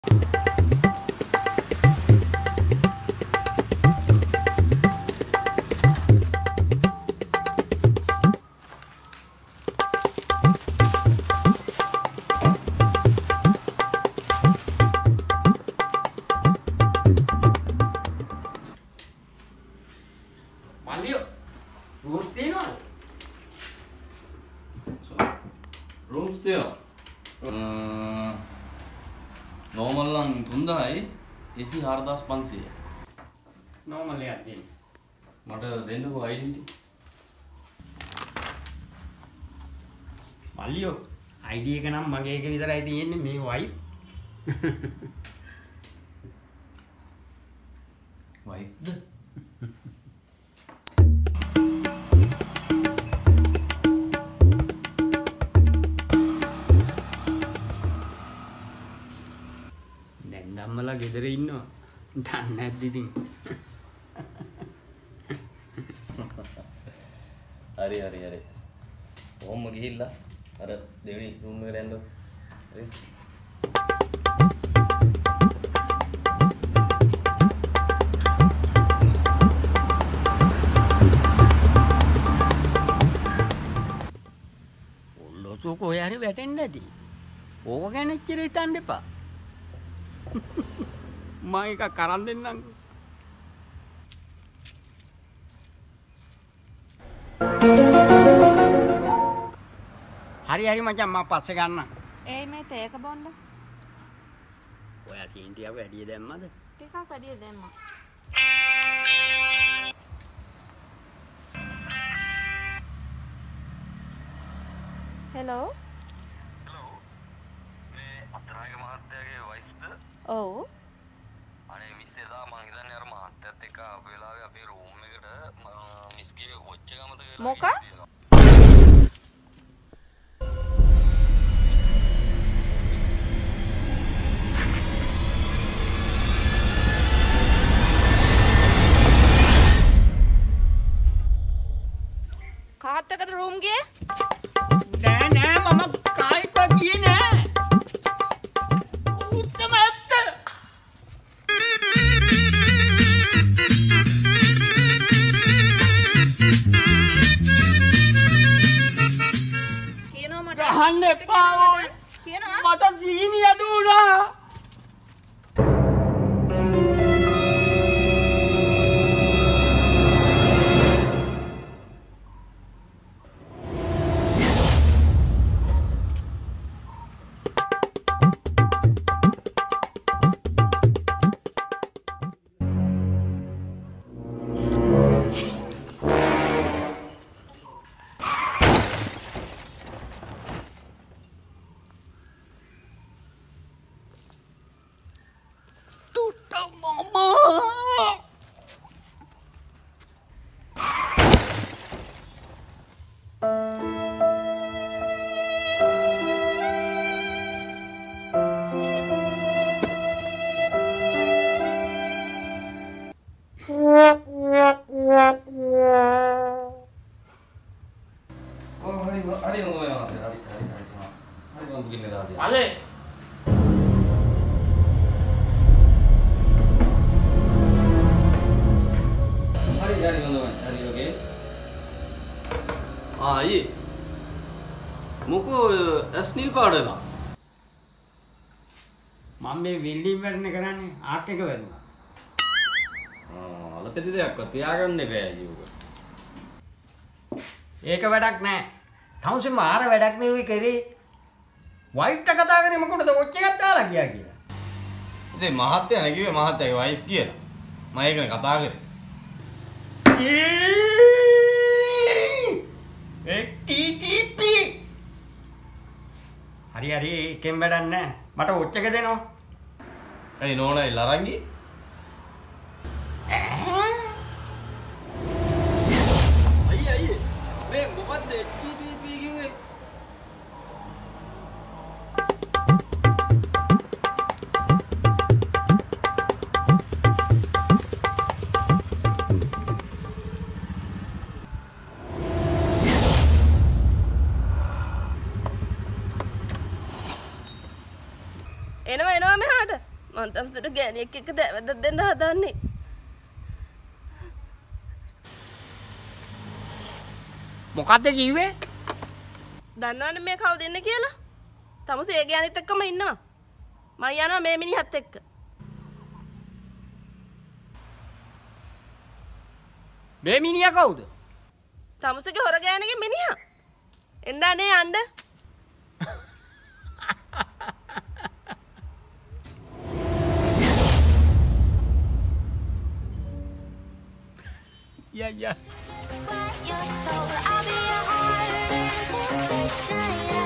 Rooms there. Normal lang 3000යි AC 4500. Normal එකක් දෙන්න. මට දෙන්නකෝ identity. මල්ලියෝ ID එක නම් මගේ එක විතරයි තියෙන්නේ මේ wife. Wife ද? ධම්මලා ගෙදර ඉන්නවා. දන්නේ නැද්ද ඉතින්. හරි. කොහොම ගිහිල්ලා අර දෙවෙනි රූම් එකට යන්න. හරි. ඔල්ලෝසෝ කොහේ හරි වැටෙන්නේ නැති. ඕක ගැන එච්චර හිතන්න එපා. මම එක කරන් දෙන්නම්. හරි මචං මම පස්සේ ගන්නම්. ඒයි මේ තේක බොන්න. ඔයා සීන්ටියක් වැඩි දැම්මද? ටිකක් වැඩි දැම්මා. හෙලෝ. මේ අතනායක මහත්තයාගේ වයිෆ්ද? ඔව්. අනේ මිස් එදා මං හිතන්නේ අර මහත්තයත් එක්ක ආපු වෙලාවේ අපේ රූම් එකට මිස්ගේ වොච් එක අමතක වෙලා. මොකක්? කාත් එක්කද රූම් ගියේ? නෑ මම කායිකව ගියේ නෑ. උත්තම ඇත්ත. කියනවා මට. ගහන්න එපා. කියනවා. මට සීනි අඩු වුණා. මොකෝ ස්නිල් පාඩම මම මේ වෙල්ඩින් වැඩනේ කරන්නේ ආක් එක වැදුනා. අලපෙති දෙයක්වත් තියාගන්න එපා අයියෝ. ඒක වැඩක් නෑ. තමුසේ මාර වැඩක් නේ ඔය කරේ. වයිට් එක කතා කරේ මොකටද වොච් එකක් දාලා ගියා කියලා. ඉතින් මහත්තයා නේ කිව්වේ මහත්තයාගේ වයිෆ් කියලා. මම ඒකනේ කතා කරේ. TTP හරි එකෙන් වැඩක් නෑ. මට වොච් එක දෙනවා. ඇයි නෝනයි ලරංගි? අයියේ මේ මොකද්ද TTP කිව්වේ? එනවා මෙහාට. මං තමසට ගෑණියෙක් එක්ක දෑවැද්දක් දෙන්න හදන්නේ. මොකද්ද කිව්වේ? දන්නවනේ මේ කවුද ඉන්නේ කියලා? තමසේ ඒ ගෑණිත් එක්කම ඉන්නවා. මං යනවා මේ මිනිහත් එක්ක. මේ මිනිහා කවුද? තමසගේ හොර ගෑණිගේ මිනිහා. එන්න අනේ යන්න. Yeah. Just what you're told, I'll be your harder temptation.